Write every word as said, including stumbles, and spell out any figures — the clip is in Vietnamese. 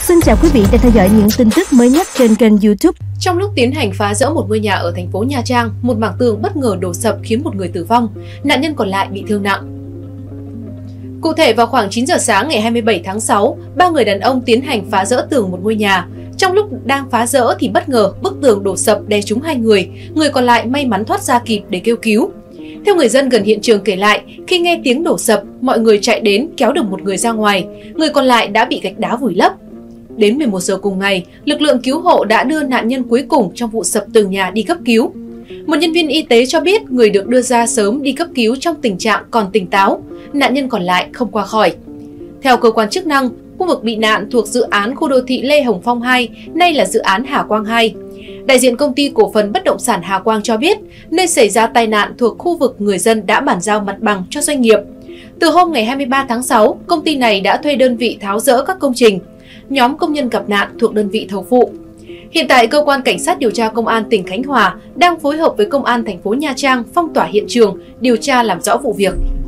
Xin chào quý vị đang theo dõi những tin tức mới nhất trên kênh YouTube. Trong lúc tiến hành phá rỡ một ngôi nhà ở thành phố Nha Trang, một mảng tường bất ngờ đổ sập khiến một người tử vong, nạn nhân còn lại bị thương nặng. Cụ thể, vào khoảng chín giờ sáng ngày hai mươi bảy tháng sáu, ba người đàn ông tiến hành phá rỡ tường một ngôi nhà. Trong lúc đang phá rỡ thì bất ngờ bức tường đổ sập đè trúng hai người, người còn lại may mắn thoát ra kịp để kêu cứu. Theo người dân gần hiện trường kể lại, khi nghe tiếng đổ sập, mọi người chạy đến kéo được một người ra ngoài, người còn lại đã bị gạch đá vùi lấp. Đến mười một giờ cùng ngày, lực lượng cứu hộ đã đưa nạn nhân cuối cùng trong vụ sập tường nhà đi cấp cứu. Một nhân viên y tế cho biết người được đưa ra sớm đi cấp cứu trong tình trạng còn tỉnh táo, nạn nhân còn lại không qua khỏi. Theo cơ quan chức năng, khu vực bị nạn thuộc dự án khu đô thị Lê Hồng Phong hai, nay là dự án Hà Quang hai. Đại diện công ty cổ phần bất động sản Hà Quang cho biết, nơi xảy ra tai nạn thuộc khu vực người dân đã bàn giao mặt bằng cho doanh nghiệp. Từ hôm ngày hai mươi ba tháng sáu, công ty này đã thuê đơn vị tháo dỡ các công trình. Nhóm công nhân gặp nạn thuộc đơn vị thầu phụ. Hiện tại, cơ quan cảnh sát điều tra công an tỉnh Khánh Hòa đang phối hợp với công an thành phố Nha Trang phong tỏa hiện trường, điều tra làm rõ vụ việc.